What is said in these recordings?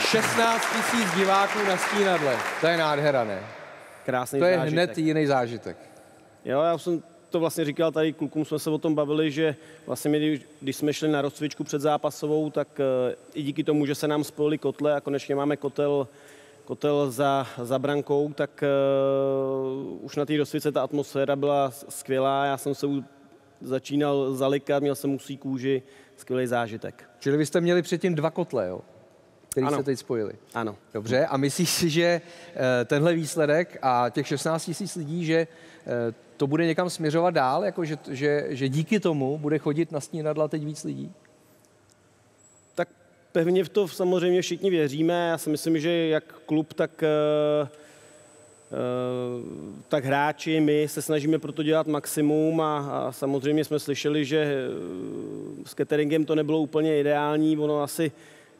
16 000 diváků na Stínadle. To je nádhera, ne? Krásný to je zážitek. hned jiný zážitek. Jo, já jsem to vlastně říkal tady klukům, jsme se o tom bavili, že vlastně my, když jsme šli na rozcvičku předzápasovou, tak i díky tomu, že se nám spojily kotle a konečně máme kotel za brankou, tak už na té rozcvičce ta atmosféra byla skvělá. Já jsem se začínal zalikat, měl jsem husí kůži, skvělý zážitek. Čili vy jste měli předtím 2 kotle, jo? Který se teď spojili. Ano. Dobře, a myslíš si, že tenhle výsledek a těch 16 000 lidí, že to bude někam směřovat dál, jako že díky tomu bude chodit na Stínadla teď víc lidí? Tak pevně v to samozřejmě všichni věříme. Já si myslím, že jak klub, tak hráči, my se snažíme pro to dělat maximum a samozřejmě jsme slyšeli, že s cateringem to nebylo úplně ideální. Ono asi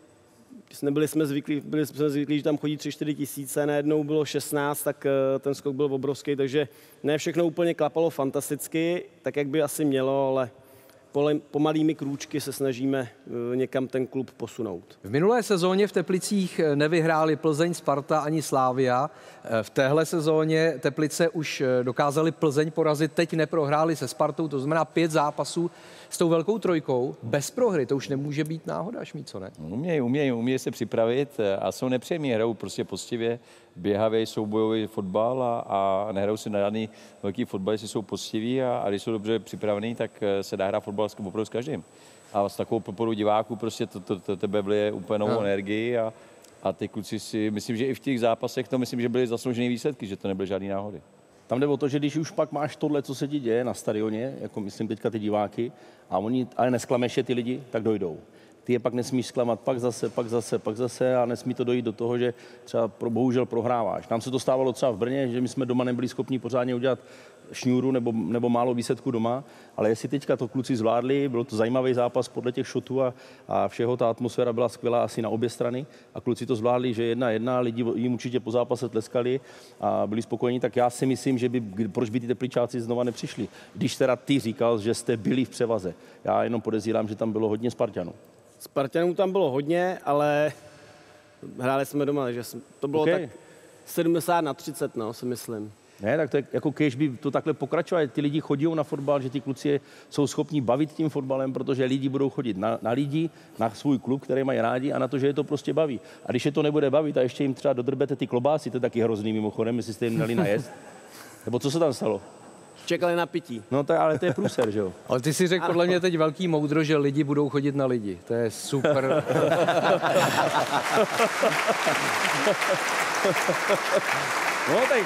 byli jsme zvyklí, že tam chodí 3-4 tisíce, najednou bylo 16, tak ten skok byl obrovský, takže ne všechno úplně klapalo fantasticky, tak jak by asi mělo, ale pomalými krůčky se snažíme někam ten klub posunout. V minulé sezóně v Teplicích nevyhráli Plzeň, Sparta ani Slavia. V téhle sezóně Teplice už dokázali Plzeň porazit, teď neprohráli se Spartou, to znamená 5 zápasů s tou velkou trojkou bez prohry. To už nemůže být náhoda, Šmíco, ne? Umějí se připravit a jsou nepříjemní, hrajou prostě poctivě, běhavý, soubojový fotbal a nehrajou si na žádný velký fotbal, jestli jsou poctiví a když jsou dobře připravení, tak se dá hrát fotbal opravdu s každým. A s takovou podporou diváků prostě to tebe vlije úplně novou energii a ty kluci si, myslím, že i v těch zápasech to myslím, že byly zasloužené výsledky, že to nebyly žádný náhody. Tam jde o to, že když už pak máš tohle, co se ti děje na stadioně, jako myslím teďka ty diváky, a oni ale nesklameš je ty lidi, tak dojdou. Ty je pak nesmíš zklamat, pak zase a nesmí to dojít do toho, že třeba bohužel prohráváš. Nám se to stávalo třeba v Brně, že my jsme doma nebyli schopni pořádně udělat šňůru nebo málo výsledků doma, ale jestli teďka to kluci zvládli, byl to zajímavý zápas podle těch šotů a všeho, ta atmosféra byla skvělá asi na obě strany a kluci to zvládli, že 1-1, lidi jim určitě po zápase tleskali a byli spokojení, tak já si myslím, že proč by ty Tepličáci znova nepřišli. Když teda ty říkal, že jste byli v převaze. Já jenom podezírám, že tam bylo hodně Spartanů. Spartanů tam bylo hodně, ale hráli jsme doma, takže to bylo tak 70-30, no, si myslím. Ne, tak to je jako když by to takhle pokračovalo, ty lidi chodí na fotbal, že ty kluci jsou schopni bavit tím fotbalem, protože lidi budou chodit na lidi, na svůj klub, který mají rádi a na to, že je to prostě baví. A když je to nebude bavit a ještě jim třeba dodrbete ty klobásy, to je taky hrozný mimochodem, jestli jste jim dali najest. Nebo co se tam stalo? Čekali na pití. No ale to je průser, že jo? Ale ty si řekl podle mě teď velký moudro, že lidi budou chodit na lidi. To je super. No tak.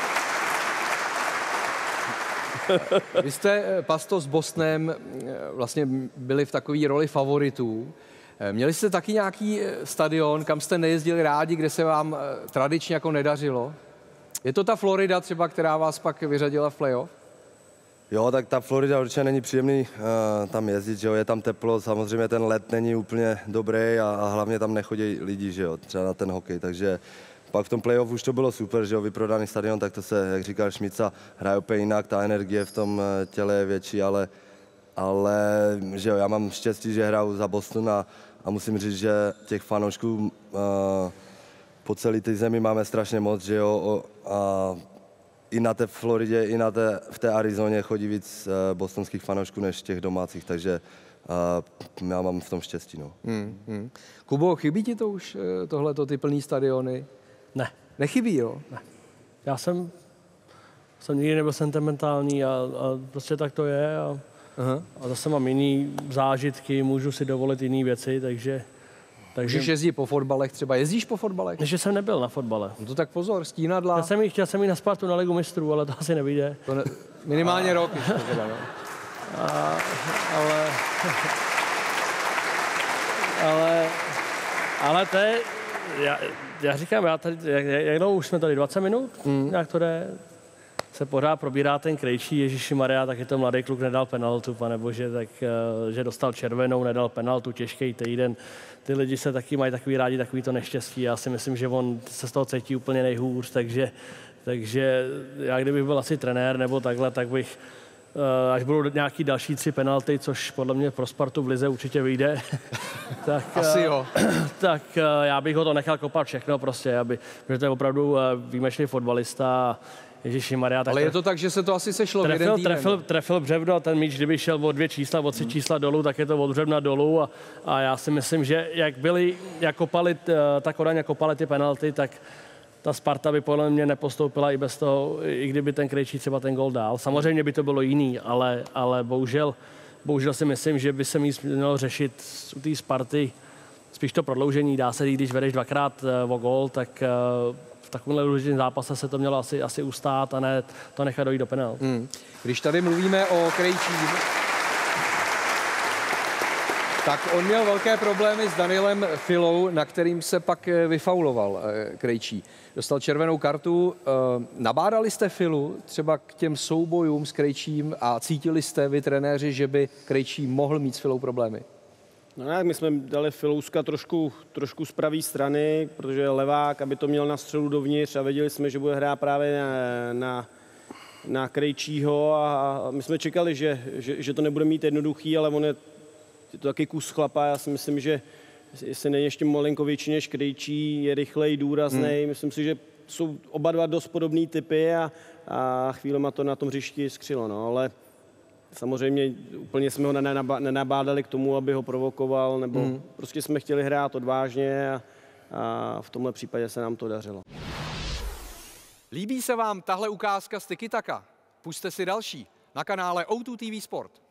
Vy jste, Pasto, s Bostonem vlastně byli v takové roli favoritů. Měli jste taky nějaký stadion, kam jste nejezdili rádi, kde se vám tradičně jako nedařilo? Je to ta Florida třeba, která vás pak vyřadila v playoff? Jo, tak ta Florida určitě není příjemný tam jezdit, že jo, je tam teplo, samozřejmě ten let není úplně dobrý a hlavně tam nechodí lidi, že jo, třeba na ten hokej, takže pak v tom playoff už to bylo super, že jo, vyprodaný stadion, tak to se, jak říkal Šmica, hraje úplně jinak, ta energie v tom těle je větší, ale že jo, já mám štěstí, že hraju za Boston a musím říct, že těch fanoušků po celé té zemi máme strašně moc, že jo, a i na té Floridě, i v té Arizoně chodí víc bostonských fanoušků než těch domácích, takže já mám v tom štěstí, no. Kubo, chybí ti to už, tohleto, ty plný stadiony? Ne. Nechybí, jo? Ne. Já jsem nikdy nebyl sentimentální a prostě tak to je a zase mám jiný zážitky, můžu si dovolit jiné věci, takže Můžeš jezdit po fotbalech třeba. Jezdíš po fotbalech? Než jsem nebyl na fotbale. No to tak pozor, Stínadla. Chtěl jsem jít na Spartu na Ligu mistrů, ale to asi nevyjde. Minimálně rok ještě teda, no. Ale to je, já říkám, jak dlouho už jsme tady 20 minut, nějak to jde, se pořád probírá ten Krejčí, Ježišimarja, tak je to mladý kluk, nedal penaltu, panebože, tak že dostal červenou, nedal penaltu, těžký týden. Ty lidi se taky mají takový rádi, takový to neštěstí. Já si myslím, že on se z toho cítí úplně nejhůř, takže já kdybych byl asi trenér nebo takhle, tak bych až budou nějaký další 3 penalty, což podle mě pro Spartu v lize určitě vyjde, tak, Asi jo. tak já bych ho to nechal kopat všechno prostě, protože to je opravdu výjimečný fotbalista. Ježišimarja. Ale je to tak, že se to asi sešlo v jeden týden. Trefil břevno, ten míč, kdyby šel o 2 čísla, o 3 čísla dolů, tak je to od břevna dolů a já si myslím, že jak kopali, ta Kodaň kopali ty penalty, tak ta Sparta by podle mě nepostoupila i bez toho, i kdyby ten Krejčí třeba ten gol dal. Samozřejmě by to bylo jiný, ale bohužel si myslím, že by se mělo řešit u té Sparty spíš to prodloužení. Dá se, když vedeš 2krát o gol, tak v takovémhle důležitém zápase se to mělo asi ustát a ne to nechat dojít do penalt. Když tady mluvíme o Krejčím, tak on měl velké problémy s Danielem Filou, na kterým se pak vyfauloval Krejčí. Dostal červenou kartu. Nabádali jste Filu třeba k těm soubojům s Krejčím a cítili jste vy, trenéři, že by Krejčí mohl mít s Filou problémy? No tak my jsme dali Filouska trošku z pravé strany, protože je levák, aby to měl na střelu dovnitř a věděli jsme, že bude hrát právě na Krejčího a my jsme čekali, že to nebude mít jednoduchý, ale on je to taky kus chlapa. Já si myslím, že jestli není ještě malinko větší než Krejčí, je rychlej, důraznej. Myslím si, že jsou oba dva dost podobný typy a chvílema to na tom hřišti skřilo, no, ale samozřejmě úplně jsme ho nenabádali k tomu, aby ho provokoval, nebo prostě jsme chtěli hrát odvážně a v tomhle případě se nám to dařilo. Líbí se vám tahle ukázka z Tiki Taka? Pusťte si další na kanále O2 TV Sport.